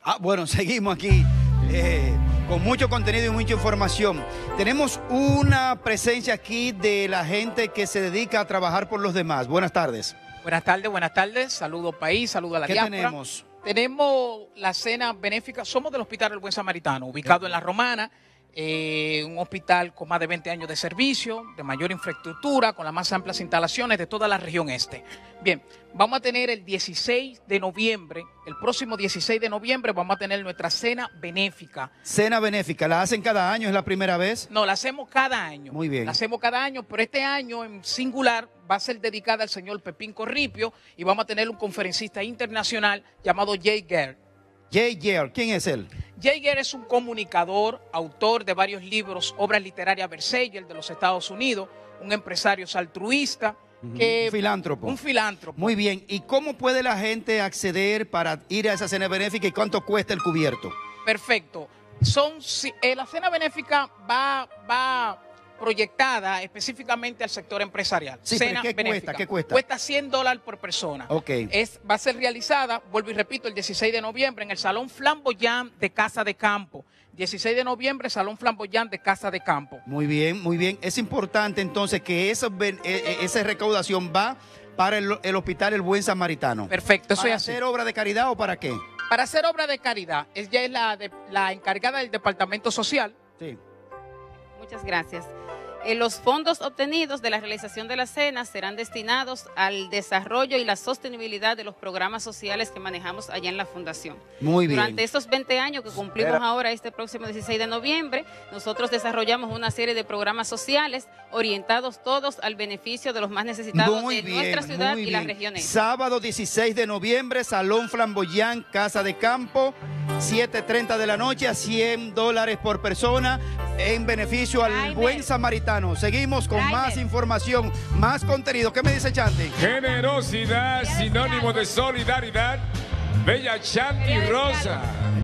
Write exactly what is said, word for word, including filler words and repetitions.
Ah, bueno, seguimos aquí eh, con mucho contenido y mucha información. Tenemos una presencia aquí de la gente que se dedica a trabajar por los demás. Buenas tardes. Buenas tardes, buenas tardes. Saludo país, saludo a la ¿Qué diáspora. tenemos? Tenemos la cena benéfica. Somos del Hospital El Buen Samaritano, ubicado en La Romana. Eh, un hospital con más de veinte años de servicio, de mayor infraestructura, con las más amplias instalaciones de toda la región este. Bien, vamos a tener el dieciséis de noviembre, el próximo dieciséis de noviembre vamos a tener nuestra cena benéfica. Cena benéfica, ¿la hacen cada año? ¿Es la primera vez? No, la hacemos cada año. Muy bien. La hacemos cada año, pero este año en singular va a ser dedicada al señor Pepín Corripio y vamos a tener un conferencista internacional llamado Jay Gare. Jay Gare, ¿quién es él? Jay Gare es un comunicador, autor de varios libros, obras literarias bestseller de los Estados Unidos, un empresario altruista. Que, un filántropo. Un filántropo. Muy bien. ¿Y cómo puede la gente acceder para ir a esa cena benéfica y cuánto cuesta el cubierto? Perfecto. Son, eh, la cena benéfica va, va proyectada específicamente al sector empresarial. Sí, cena ¿qué benéfica. cuesta? ¿Qué cuesta? Cuesta cien dólares por persona. Ok. Es, va a ser realizada, vuelvo y repito, el dieciséis de noviembre en el Salón Flamboyant de Casa de Campo. dieciséis de noviembre, Salón Flamboyant de Casa de Campo. Muy bien, muy bien. Es importante entonces que esa, esa recaudación va para el, el Hospital El Buen Samaritano. Perfecto, eso ¿Para es así. hacer obra de caridad o para qué? Para hacer obra de caridad. Ella es la, de, la encargada del Departamento Social. Sí. Muchas gracias. Eh, los fondos obtenidos de la realización de la cena serán destinados al desarrollo y la sostenibilidad de los programas sociales que manejamos allá en la Fundación. Muy bien. Durante estos veinte años que cumplimos Era... ahora, este próximo dieciséis de noviembre, nosotros desarrollamos una serie de programas sociales orientados todos al beneficio de los más necesitados muy de bien, nuestra ciudad y la bien. región este. Sábado dieciséis de noviembre, Salón Flamboyant, Casa de Campo, siete treinta de la noche, a cien dólares por persona, en beneficio al Jaime. Buen Samaritano. Seguimos con Jaime. más información, más contenido. ¿Qué me dice Chanti? Generosidad, sinónimo de solidaridad. Bella Chanti Rosa.